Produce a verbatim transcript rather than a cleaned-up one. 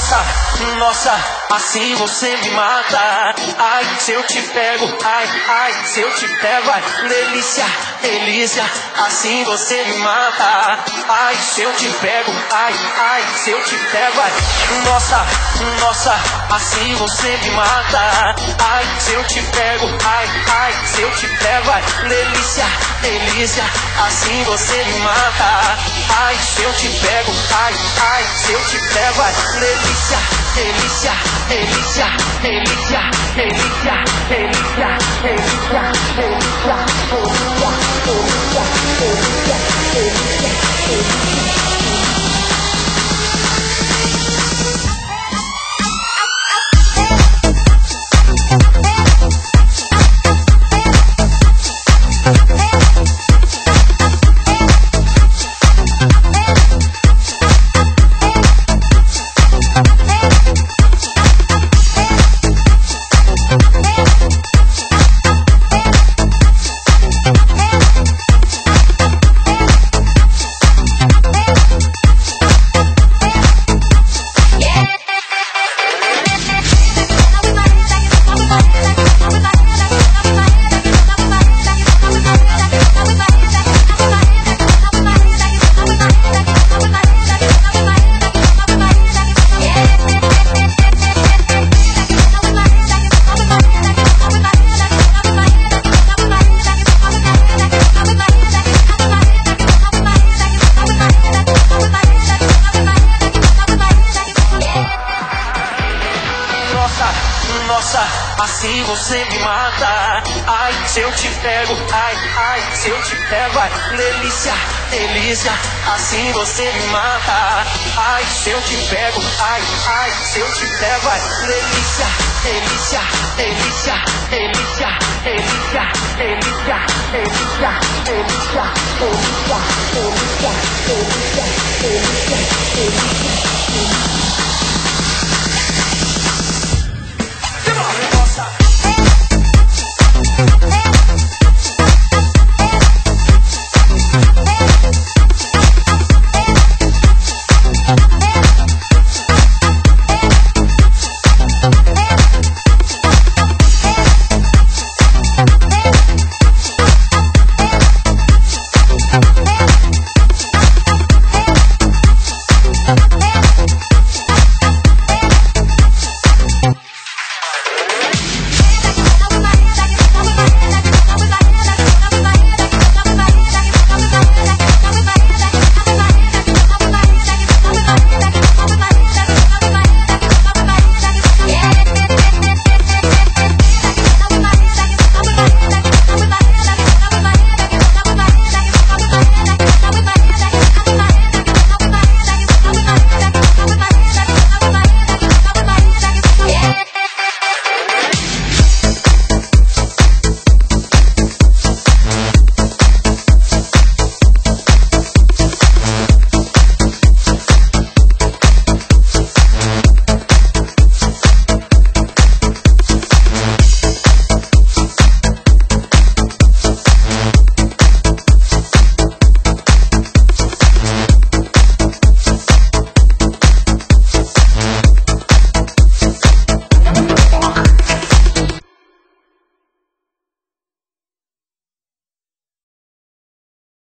Nossa, nossa, assim você me mata. Ai, se eu te pego, ai, ai, se eu te pego, ai, delícia, delícia, assim você me mata. Ai, se eu te pego, ai, ai, se eu te pego, ai, nossa, nossa, assim você me mata. Ai, se eu te pego, ai, ai, se eu te pego, ai, delícia, delícia, assim você me mata. Ai, se eu te pego, ai, ai, se eu te pego, ai, delícia, delícia, delícia, delícia, delícia, delícia, delícia, delícia, delícia, delícia, delícia, delícia, delícia. Nossa, assim você me mata. Ai, se eu te pego, ai, ai, se eu te pego, ai, delícia, delícia, assim você me mata. Ai, se eu te pego, ai, ai, se eu te pego, ai, delícia, delícia, delícia, delícia, delícia, delícia, delícia, delícia, delícia, delícia, delícia, delícia, delícia.